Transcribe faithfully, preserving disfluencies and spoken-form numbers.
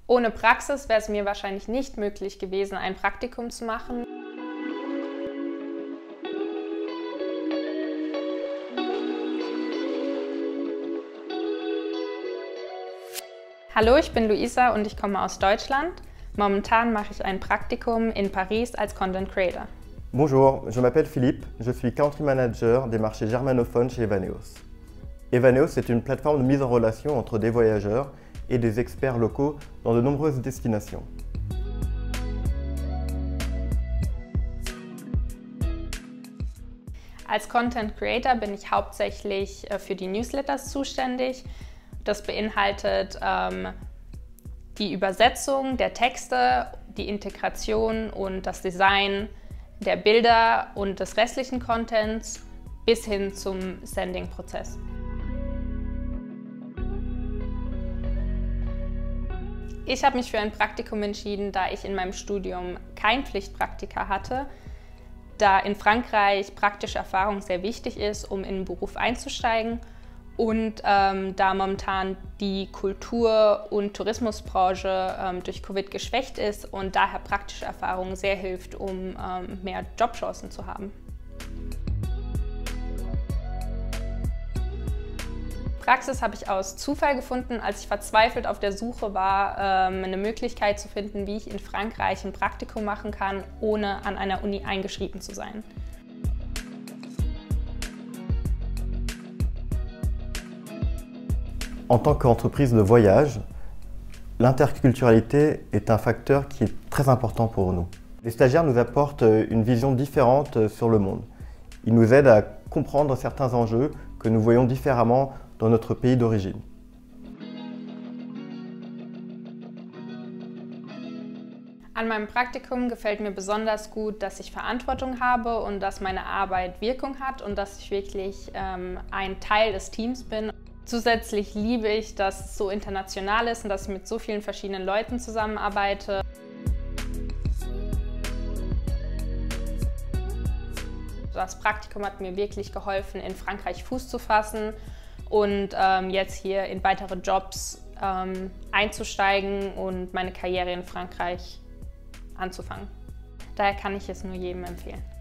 Ohne Praxis wäre es mir wahrscheinlich nicht möglich gewesen, ein Praktikum zu machen. Hallo, ich bin Luisa und ich komme aus Deutschland. Momentan mache ich ein Praktikum in Paris als Content Creator. Bonjour, je m'appelle Philippe, je suis Country Manager des marchés germanophones chez Evaneos. Evaneos est une plateforme de mise en relation entre des voyageurs et des experts locaux dans de nombreuses destinations. Als Content Creator bin ich hauptsächlich für die Newsletters zuständig. Das beinhaltet ähm, die Übersetzung der Texte, die Integration und das Design der Bilder und des restlichen Contents bis hin zum Sending-Prozess. Ich habe mich für ein Praktikum entschieden, da ich in meinem Studium kein Pflichtpraktika hatte, da in Frankreich praktische Erfahrung sehr wichtig ist, um in den Beruf einzusteigen und ähm, da momentan die Kultur- und Tourismusbranche ähm, durch Covid geschwächt ist und daher praktische Erfahrung sehr hilft, um ähm, mehr Jobchancen zu haben. Praxis habe ich aus Zufall gefunden, als ich verzweifelt auf der Suche war, ähm, eine Möglichkeit zu finden, wie ich in Frankreich ein Praktikum machen kann, ohne an einer Uni eingeschrieben zu sein. En tant qu'entreprise de voyage, l'interculturalité est un facteur qui est très important pour nous. Les stagiaires nous apportent une vision différente sur le monde. Ils nous aident à comprendre certains enjeux que nous voyons différemment dans notre pays d'origine. An meinem Praktikum gefällt mir besonders gut, dass ich Verantwortung habe und dass meine Arbeit Wirkung hat und dass ich wirklich ähm, ein Teil des Teams bin. Zusätzlich liebe ich, dass es so international ist und dass ich mit so vielen verschiedenen Leuten zusammenarbeite. Das Praktikum hat mir wirklich geholfen, in Frankreich Fuß zu fassen und ähm, jetzt hier in weitere Jobs ähm, einzusteigen und meine Karriere in Frankreich anzufangen. Daher kann ich es nur jedem empfehlen.